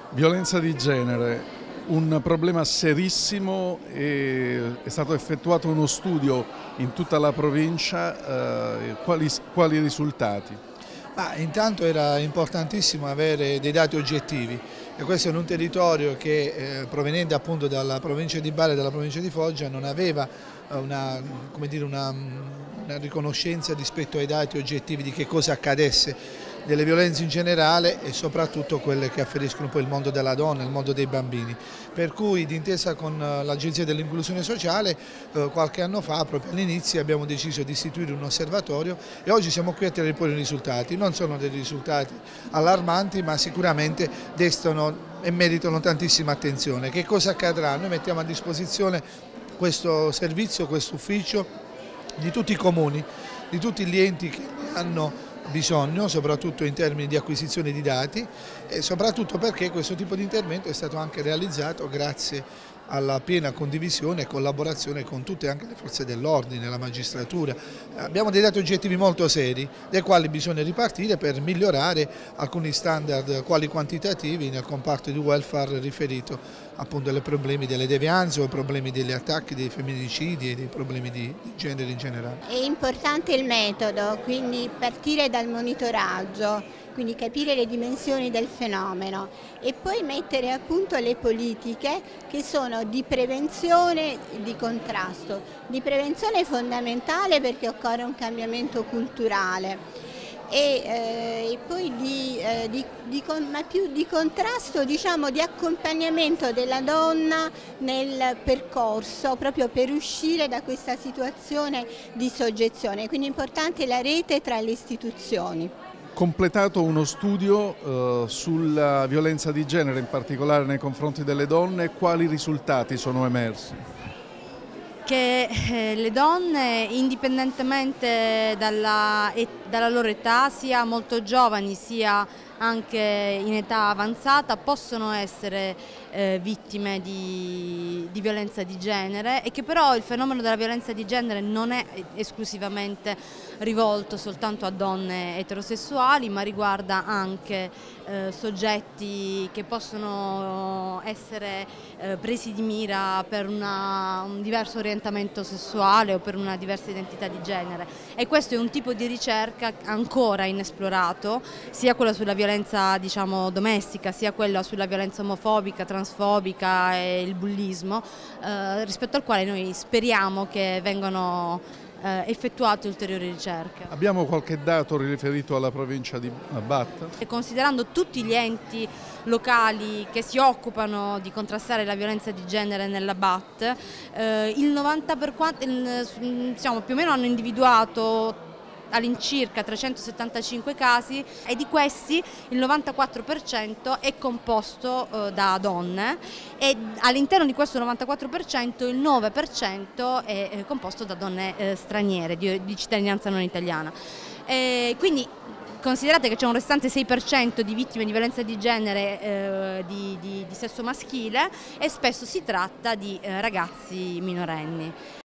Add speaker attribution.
Speaker 1: Violenza di genere, un problema serissimo è stato effettuato uno studio in tutta la provincia, quali risultati?
Speaker 2: Intanto era importantissimo avere dei dati oggettivi e questo in un territorio che provenendo appunto dalla provincia di Bari e dalla provincia di Foggia non aveva una riconoscenza rispetto ai dati oggettivi di che cosa accadesse delle violenze in generale e soprattutto quelle che afferiscono poi il mondo della donna, il mondo dei bambini. Per cui d'intesa con l'Agenzia dell'Inclusione Sociale qualche anno fa, proprio all'inizio, abbiamo deciso di istituire un osservatorio e oggi siamo qui a tirare fuori i risultati. Non sono dei risultati allarmanti ma sicuramente destano e meritano tantissima attenzione. Che cosa accadrà? Noi mettiamo a disposizione questo servizio, questo ufficio di tutti i comuni, di tutti gli enti che ne hanno bisogno, soprattutto in termini di acquisizione di dati e soprattutto perché questo tipo di intervento è stato anche realizzato grazie alla piena condivisione e collaborazione con tutte anche le forze dell'ordine, la magistratura. Abbiamo dei dati oggettivi molto seri dai quali bisogna ripartire per migliorare alcuni standard quali quantitativi nel comparto di welfare riferito appunto ai problemi delle devianze o ai problemi degli attacchi, dei femminicidi e dei problemi di genere in generale.
Speaker 3: È importante il metodo, quindi partire dal monitoraggio, quindi capire le dimensioni del fenomeno e poi mettere a punto le politiche che sono di prevenzione e di contrasto. Di prevenzione è fondamentale perché occorre un cambiamento culturale. E poi ma più di contrasto, diciamo di accompagnamento della donna nel percorso proprio per uscire da questa situazione di soggezione, quindi è importante la rete tra le istituzioni.
Speaker 1: Completato uno studio sulla violenza di genere, in particolare nei confronti delle donne, quali risultati sono emersi?
Speaker 4: Che le donne, indipendentemente dalla loro età, sia molto giovani sia anche in età avanzata, possono essere vittime di violenza di genere e che però il fenomeno della violenza di genere non è esclusivamente rivolto soltanto a donne eterosessuali, ma riguarda anche soggetti che possono essere presi di mira per un diverso orientamento sessuale o per una diversa identità di genere, e questo è un tipo di ricerca ancora inesplorato, sia quella sulla violenza, diciamo, domestica, sia quella sulla violenza omofobica, transfobica e il bullismo, rispetto al quale noi speriamo che vengano effettuate ulteriori ricerche.
Speaker 1: Abbiamo qualche dato riferito alla provincia di Batta?
Speaker 4: E considerando tutti gli enti locali che si occupano di contrastare la violenza di genere nella BAT, il 90%, diciamo, più o meno hanno individuato all'incirca 375 casi e di questi il 94% è composto da donne e all'interno di questo 94% il 9% è composto da donne straniere di cittadinanza non italiana. Quindi considerate che c'è un restante 6% di vittime di violenza di genere di sesso maschile e spesso si tratta di ragazzi minorenni.